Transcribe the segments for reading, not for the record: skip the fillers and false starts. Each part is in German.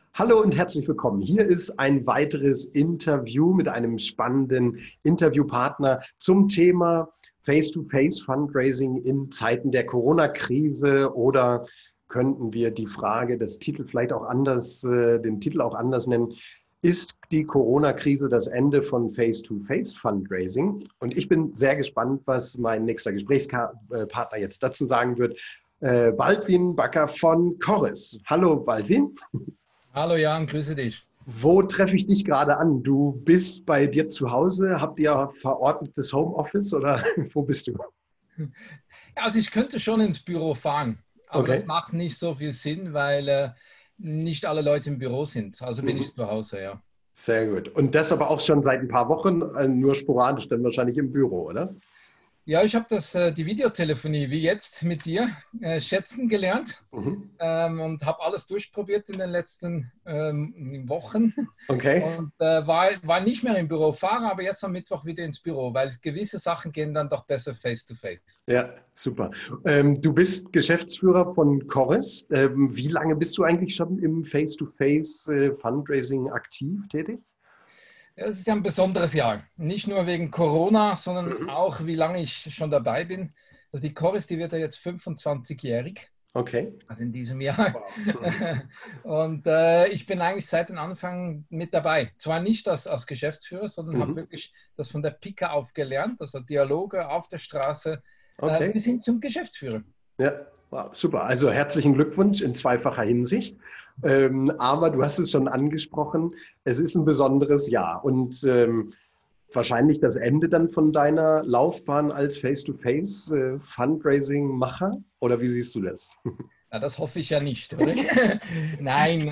Hallo und herzlich willkommen. Hier ist ein weiteres Interview mit einem spannenden Interviewpartner zum Thema Face-to-Face-Fundraising in Zeiten der Corona-Krise, oder könnten wir die Frage, das Titel vielleicht auch anders, den Titel auch anders nennen: Ist die Corona-Krise das Ende von Face-to-Face-Fundraising? Und ich bin sehr gespannt, was mein nächster Gesprächspartner jetzt dazu sagen wird. Baldwin Bakker von Corys. Hallo Baldwin. Hallo Jan, grüße dich. Wo treffe ich dich gerade an? Du bist bei dir zu Hause? Habt ihr verordnetes Homeoffice oder wo bist du? Ja, also ich könnte schon ins Büro fahren, aber das Okay. macht nicht so viel Sinn, weil nicht alle Leute im Büro sind. Also bin Mhm. ich zu Hause, ja. Sehr gut. Und das aber auch schon seit ein paar Wochen, nur sporadisch dann wahrscheinlich im Büro, oder? Ja, ich habe die Videotelefonie wie jetzt mit dir schätzen gelernt Mhm. und habe alles durchprobiert in den letzten Wochen Okay. und war nicht mehr im Büro, fahre aber jetzt am Mittwoch wieder ins Büro, weil gewisse Sachen gehen dann doch besser face to face. Ja, super. Du bist Geschäftsführer von Corys. Wie lange bist du eigentlich schon im Face-to-Face Fundraising aktiv tätig? Ja, es ist ja ein besonderes Jahr. Nicht nur wegen Corona, sondern Mhm. auch, wie lange ich schon dabei bin. Also die Chorus, die wird ja jetzt 25-jährig, Okay. also in diesem Jahr. Wow. Mhm. Und ich bin eigentlich seit dem Anfang mit dabei. Zwar nicht als Geschäftsführer, sondern habe Mhm. wirklich das von der Pike auf gelernt, also Dialoge auf der Straße Okay. bis hin zum Geschäftsführer. Ja, wow, super. Also herzlichen Glückwunsch in zweifacher Hinsicht. Aber du hast es schon angesprochen, es ist ein besonderes Jahr und wahrscheinlich das Ende dann von deiner Laufbahn als Face-to-Face Fundraising-Macher. Oder wie siehst du das? Na, das hoffe ich ja nicht, oder? Nein,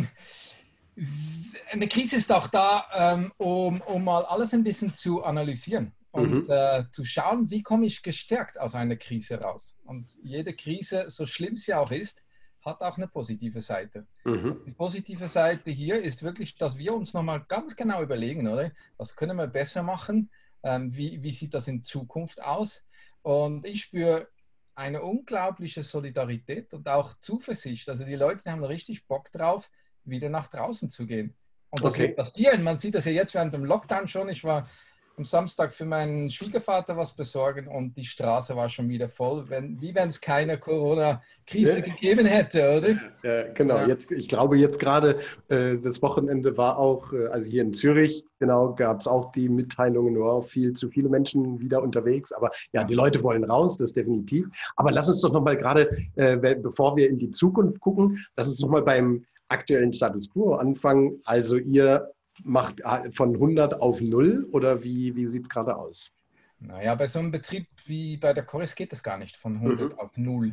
eine Krise ist auch da, um mal alles ein bisschen zu analysieren und Mhm. zu schauen, wie komme ich gestärkt aus einer Krise raus. Und jede Krise, so schlimm sie auch ist, hat auch eine positive Seite. Und Mhm. die positive Seite hier ist wirklich, dass wir uns nochmal ganz genau überlegen, oder? Was können wir besser machen? Wie sieht das in Zukunft aus? Und ich spüre eine unglaubliche Solidarität und auch Zuversicht. Also die Leute haben richtig Bock drauf, wieder nach draußen zu gehen. Und das wird Okay. passieren. Man sieht das ja jetzt während dem Lockdown schon. Ich war am Samstag für meinen Schwiegervater was besorgen und die Straße war schon wieder voll, wie wenn es keine Ja, Corona-Krise gegeben hätte, oder? ja, genau. Ja, Jetzt, ich glaube, jetzt gerade das Wochenende war auch, also hier in Zürich, genau, gab es auch die Mitteilungen, wow, viel zu viele Menschen wieder unterwegs. Aber ja, ja. die Leute wollen raus, das definitiv. Aber lass uns doch nochmal gerade, bevor wir in die Zukunft gucken, lass uns nochmal beim aktuellen Status quo anfangen. Also ihr macht von 100 auf 0, oder wie sieht es gerade aus? Naja, bei so einem Betrieb wie bei der Chorus geht das gar nicht von 100 Mhm. auf 0.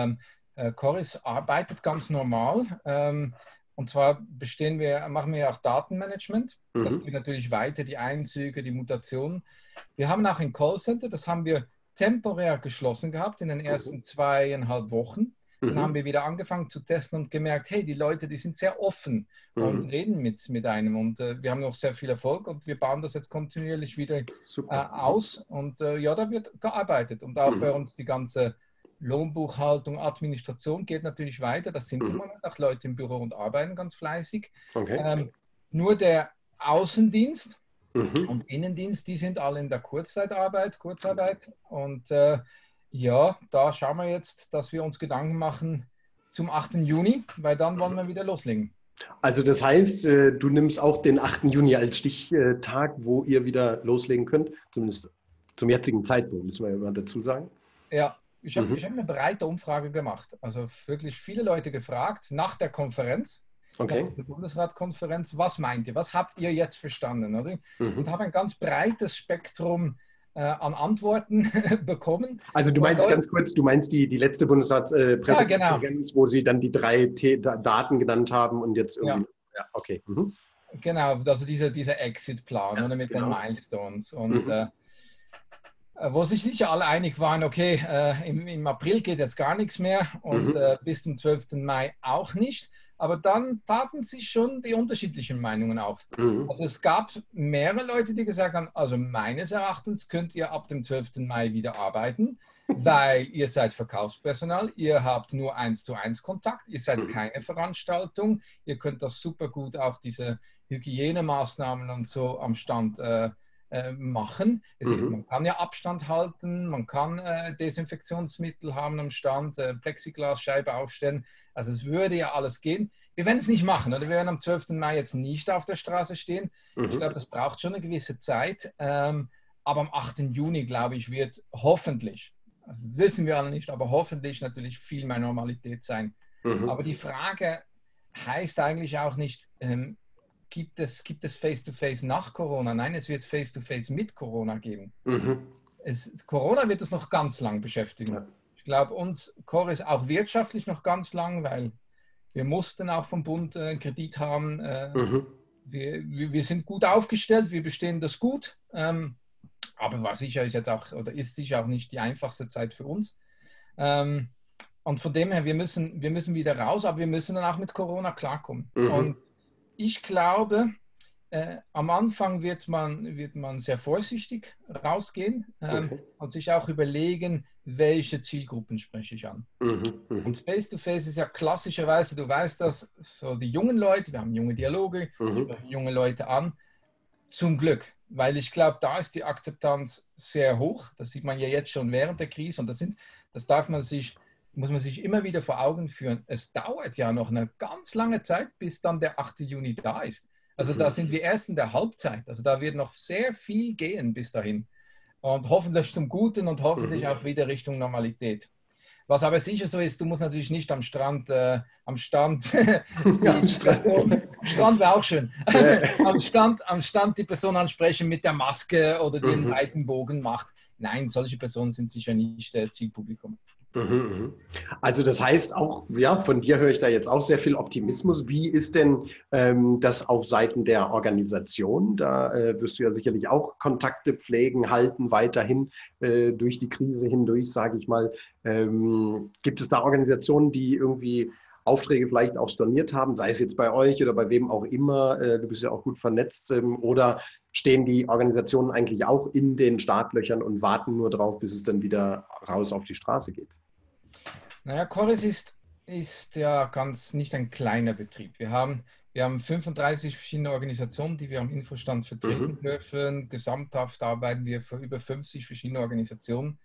Chorus arbeitet ganz normal. Und zwar machen wir auch Datenmanagement. Das Mhm. geht natürlich weiter, die Einzüge, die Mutationen. Wir haben auch ein Callcenter, das haben wir temporär geschlossen gehabt in den Okay. ersten 2,5 Wochen. Dann haben Mhm. wir wieder angefangen zu testen und gemerkt, hey, die Leute, die sind sehr offen und Mhm. reden mit einem. Und wir haben noch sehr viel Erfolg und wir bauen das jetzt kontinuierlich wieder Super. Mhm. aus. Und ja, da wird gearbeitet. Und auch bei Mhm. uns die ganze Lohnbuchhaltung, Administration geht natürlich weiter. Das sind im Mhm. Moment auch Leute im Büro und arbeiten ganz fleißig. Okay. Ähm, nur der Außendienst Mhm. und Innendienst, die sind alle in der Kurzarbeit. Und ja, da schauen wir jetzt, dass wir uns Gedanken machen zum 8. Juni, weil dann wollen wir wieder loslegen. Also das heißt, du nimmst auch den 8. Juni als Stichtag, wo ihr wieder loslegen könnt, zumindest zum jetzigen Zeitpunkt, müssen wir ja immer dazu sagen. Ja, ich hab Mhm. eine breite Umfrage gemacht. Also wirklich viele Leute gefragt nach der Konferenz, nach Okay. der Bundesratkonferenz, was meint ihr, was habt ihr jetzt verstanden, oder? Und Mhm. habe ein ganz breites Spektrum an Antworten bekommen. Also du Wo meinst Leute, ganz kurz, du meinst die letzte ja, genau. Bundesratspressekonferenz, wo sie dann die drei Daten genannt haben und jetzt irgendwie. Ja, Ja, okay. Mhm. genau. Also dieser Exit-Plan Ja, oder mit den genau. Milestones. Und Mhm. wo sich sicher alle einig waren, okay, im April geht jetzt gar nichts mehr und Mhm. bis zum 12. Mai auch nicht. Aber dann taten sich schon die unterschiedlichen Meinungen auf. Mhm. Also es gab mehrere Leute, die gesagt haben, also meines Erachtens könnt ihr ab dem 12. Mai wieder arbeiten. weil ihr seid Verkaufspersonal, ihr habt nur 1:1 Kontakt, ihr seid keine Veranstaltung, ihr könnt das super gut, auch diese Hygienemaßnahmen und so am Stand machen. Man kann ja Abstand halten, man kann Desinfektionsmittel haben am Stand, Plexiglasscheibe aufstellen, also es würde ja alles gehen. Wir werden es nicht machen, oder wir werden am 12. Mai jetzt nicht auf der Straße stehen. Ich glaube, das braucht schon eine gewisse Zeit. Aber am 8. Juni, glaube ich, wird hoffentlich, wissen wir alle nicht, aber hoffentlich natürlich viel mehr Normalität sein. Aber die Frage heißt eigentlich auch nicht, gibt es Face-to-Face nach Corona? Nein, es wird Face-to-Face mit Corona geben. Corona wird es noch ganz lang beschäftigen. Ja. Ich glaube, uns, Coris, auch wirtschaftlich noch ganz lang, weil wir mussten auch vom Bund Kredit haben. Wir sind gut aufgestellt, wir bestehen das gut. Aber war sicher ist jetzt auch, oder ist sicher auch nicht die einfachste Zeit für uns. Und von dem her, wir müssen wieder raus, aber wir müssen dann auch mit Corona klarkommen. Und ich glaube, am Anfang wird man sehr vorsichtig rausgehen und sich auch überlegen, welche Zielgruppen spreche ich an. Und Face-to-Face ist ja klassischerweise, du weißt das, für die jungen Leute, wir haben junge Dialoge, sprechen junge Leute an, zum Glück. Weil ich glaube, da ist die Akzeptanz sehr hoch. Das sieht man ja jetzt schon während der Krise. Und das muss man sich immer wieder vor Augen führen. Es dauert ja noch eine ganz lange Zeit, bis dann der 8. Juni da ist. Also da sind wir erst in der Halbzeit. Also da wird noch sehr viel gehen bis dahin. Und hoffentlich zum Guten und hoffentlich auch wieder Richtung Normalität. Was aber sicher so ist, du musst natürlich nicht am Stand wäre auch schön, am Stand die Person ansprechen mit der Maske oder die einen weiten Bogen macht. Nein, solche Personen sind sicher nicht Zielpublikum. Also das heißt auch, ja, von dir höre ich da jetzt auch sehr viel Optimismus. Wie ist denn das auf Seiten der Organisation? Da wirst du ja sicherlich auch Kontakte pflegen, halten, weiterhin durch die Krise hindurch, sage ich mal. Gibt es da Organisationen, die irgendwie Aufträge vielleicht auch storniert haben, sei es jetzt bei euch oder bei wem auch immer, du bist ja auch gut vernetzt, oder stehen die Organisationen eigentlich auch in den Startlöchern und warten nur drauf, bis es dann wieder raus auf die Straße geht? Naja, Coris ist ja nicht ein kleiner Betrieb. Wir haben 35 verschiedene Organisationen, die wir am Infostand vertreten dürfen. Gesamthaft arbeiten wir für über 50 verschiedene Organisationen.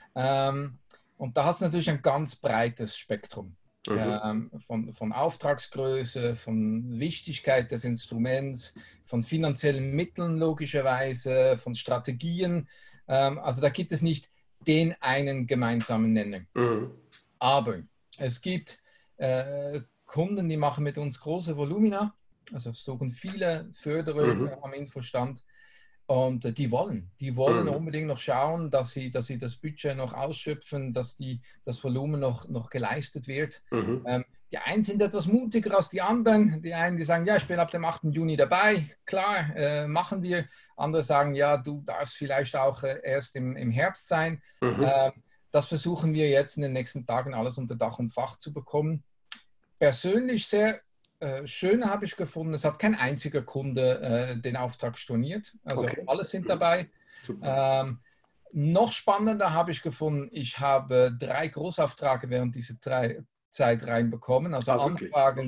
Und da hast du natürlich ein ganz breites Spektrum. Von Auftragsgröße, von Wichtigkeit des Instruments, von finanziellen Mitteln logischerweise, von Strategien. Also da gibt es nicht den einen gemeinsamen Nenner. Aber es gibt Kunden, die machen mit uns große Volumina, also suchen viele Förderer am Infostand. Und die wollen unbedingt noch schauen, dass sie das Budget noch ausschöpfen, dass das Volumen noch geleistet wird. Die einen sind etwas mutiger als die anderen. Die einen, die sagen, ja, ich bin ab dem 8. Juni dabei. Klar, machen wir. Andere sagen, ja, du darfst vielleicht auch erst im Herbst sein. Das versuchen wir jetzt in den nächsten Tagen alles unter Dach und Fach zu bekommen. Persönlich sehr schön habe ich gefunden, es hat kein einziger Kunde den Auftrag storniert. Also alle sind dabei. Noch spannender habe ich gefunden, ich habe 3 Großaufträge während dieser Zeit reinbekommen. Also Anfragen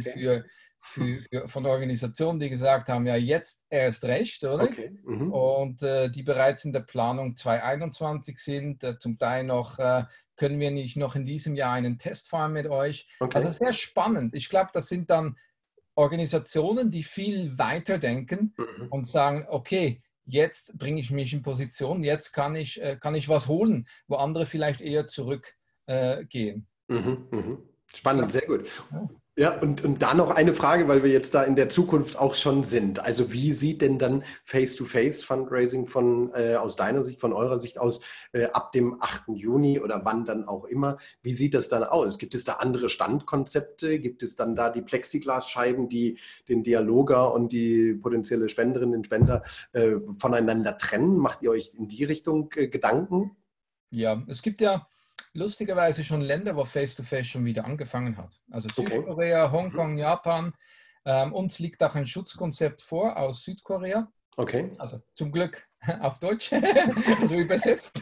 von Organisationen, die gesagt haben, ja jetzt erst recht, oder? Und die bereits in der Planung 2021 sind, zum Teil noch können wir nicht noch in diesem Jahr einen Test fahren mit euch. Also sehr spannend. Ich glaube, das sind dann Organisationen, die viel weiter denken und sagen, okay, jetzt bringe ich mich in Position, jetzt kann ich was holen, wo andere vielleicht eher zurückgehen. Spannend, sehr gut. Ja, und da noch eine Frage, weil wir jetzt da in der Zukunft auch schon sind. Also wie sieht denn dann Face-to-Face-Fundraising aus deiner Sicht, von eurer Sicht aus, ab dem 8. Juni oder wann dann auch immer, wie sieht das dann aus? Gibt es da andere Standkonzepte? Gibt es dann da die Plexiglasscheiben, die den Dialoger und die potenzielle Spenderinnen und Spender voneinander trennen? Macht ihr euch in die Richtung Gedanken? Ja, es gibt ja lustigerweise schon Länder, wo Face-to-Face schon wieder angefangen hat. Also Südkorea, Hongkong, Japan. Uns liegt auch ein Schutzkonzept vor aus Südkorea. Okay. Also zum Glück auf Deutsch, also übersetzt.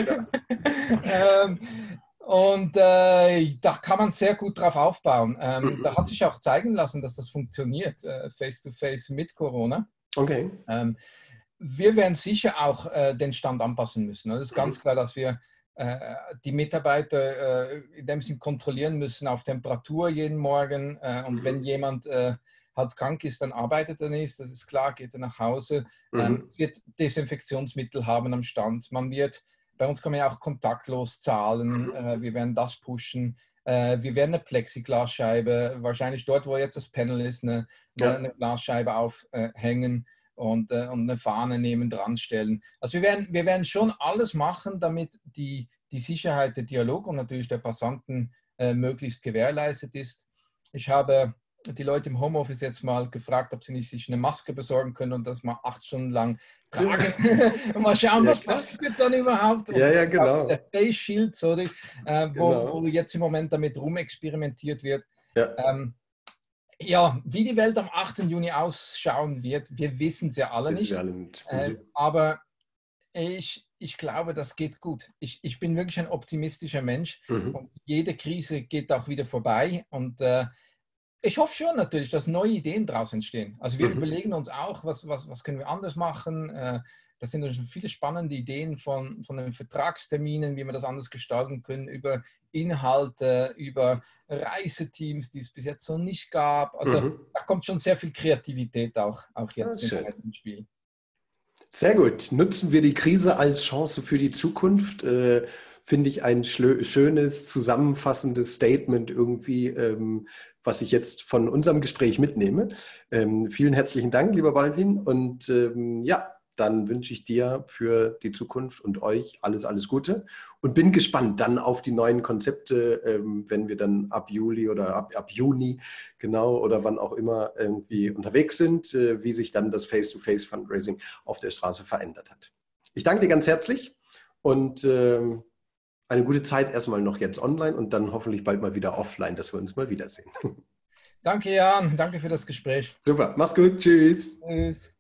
Da kann man sehr gut drauf aufbauen. Da hat sich auch zeigen lassen, dass das funktioniert, Face-to-Face mit Corona. Okay. Wir werden sicher auch den Stand anpassen müssen. Es ist ganz klar, dass wir die Mitarbeiter in dem Sinn kontrollieren müssen auf Temperatur jeden Morgen. Und wenn jemand halt krank ist, dann arbeitet er nicht. Das ist klar, geht er nach Hause. Wird Desinfektionsmittel haben am Stand. Bei uns kann man ja auch kontaktlos zahlen. Wir werden das pushen. Wir werden eine Plexiglasscheibe, wahrscheinlich dort, wo jetzt das Panel ist, eine Glasscheibe aufhängen. Und eine Fahne neben dran stellen. Also wir werden schon alles machen, damit die Sicherheit, der Dialog und natürlich der Passanten möglichst gewährleistet ist. Ich habe die Leute im Homeoffice jetzt mal gefragt, ob sie nicht sich eine Maske besorgen können und das mal 8 Stunden lang tragen. Und mal schauen, was passiert dann überhaupt. Ja, genau. Der Face Shield, sorry, wo jetzt im Moment damit rumexperimentiert wird. Ja, wie die Welt am 8. Juni ausschauen wird, wir wissen es ja alle nicht. Aber ich glaube, das geht gut. Ich bin wirklich ein optimistischer Mensch und jede Krise geht auch wieder vorbei. Und ich hoffe schon natürlich, dass neue Ideen daraus entstehen. Also wir überlegen uns auch, was können wir anders machen. Das sind schon viele spannende Ideen von den Vertragsterminen, wie wir das anders gestalten können, über Inhalte, über Reiseteams, die es bis jetzt noch nicht gab. Also da kommt schon sehr viel Kreativität auch jetzt ins Spiel. Sehr gut. Nutzen wir die Krise als Chance für die Zukunft. Finde ich ein schönes, zusammenfassendes Statement irgendwie, was ich jetzt von unserem Gespräch mitnehme. Vielen herzlichen Dank, lieber Balvin. Und dann wünsche ich dir für die Zukunft und euch alles Gute und bin gespannt dann auf die neuen Konzepte, wenn wir dann ab Juli oder ab Juni genau oder wann auch immer irgendwie unterwegs sind, wie sich dann das Face-to-Face-Fundraising auf der Straße verändert hat. Ich danke dir ganz herzlich und eine gute Zeit erstmal noch jetzt online und dann hoffentlich bald mal wieder offline, dass wir uns mal wiedersehen. Danke, Jan. Danke für das Gespräch. Super. Mach's gut. Tschüss. Tschüss.